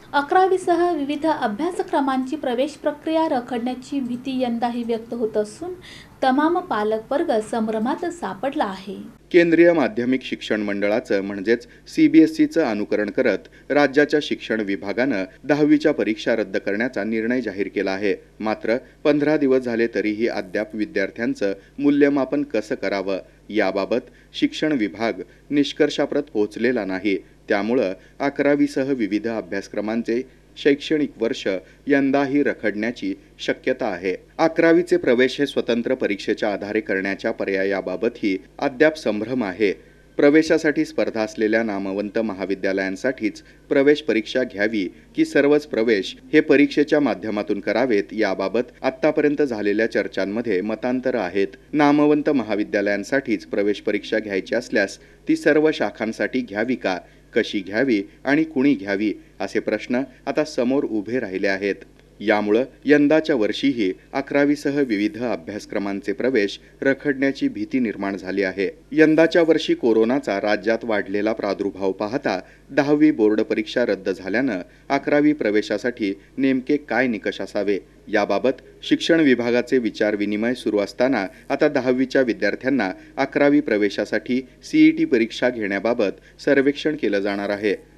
11वी सह विविध अभ्यासक्रमांची प्रवेश प्रक्रिया रखडण्याची भीती यंदाही व्यक्त होत असून तमाम पालक वर्ग संभ्रमात सापडला आहे। केंद्रीय माध्यमिक शिक्षण मंडळाचं म्हणजेच CBSEचं अनुकरण करत राज्याच्या शिक्षण विभागानं 10वीच्या परीक्षा रद्द करण्याचा निर्णय जाहीर केला आहे। मात्र 15 दिवस झाले तरीही अद्याप विद्यार्थ्यांचं मूल्यमापन कसं करावं याबाबत शिक्षण विभाग निष्कर्षाप्रत पोहोचलेला नाही। त्यामुळं 11वी सह विविध अभ्यासक्रमांचे शैक्षणिक वर्ष यंदाही रखडण्याची शक्यता आहे। 11वीचे प्रवेश हे स्वतंत्र परीक्षेच्या आधारे करण्याच्या पर्यायाबाबतही अद्याप संभ्रम आहे। प्रवेशासाठी स्पर्धा असलेल्या नामवंत महाविद्यालयांसाठीच प्रवेश परीक्षा घ्यावी की सर्वच प्रवेश हे परीक्षेच्या माध्यमातून करावेत याबाबत आतापर्यंत झालेल्या चर्चांमध्ये मतांतर आहेत। नामवंत महाविद्यालयांसाठीच प्रवेश परीक्षा घ्यायची असल्यास ती सर्व शाखांसाठी घ्यावी का, कशी घ्यावी आणि कुणी घ्यावी असे प्रश्न आता समोर उभे राहिले आहेत। यामुळे यंदाच्या वर्षीही 11वी सह विविध अभ्यासक्रमांचे प्रवेश रखडण्याची भीती निर्माण झाली आहे। यंदाच्या वर्षी कोरोनाचा राज्यात वाढलेला प्रादुर्भाव पाहता 10वी बोर्ड परीक्षा रद्द झाल्यानं 11वी प्रवेशासाठी नेमके काय निकष असावे याबाबत शिक्षण विभागाचे विचारविनिमय सुरू असताना आता 10वीच्या विद्यार्थ्यांना 11वी प्रवेशासाठी CET परीक्षा घेण्याबाबत सर्वेक्षण केलं जाणार आहे।